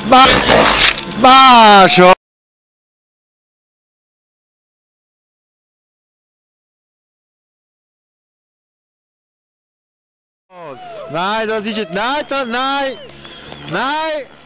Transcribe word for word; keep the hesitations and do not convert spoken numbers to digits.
Másod! Nein, das ist es. Nein, da, nein! Nein!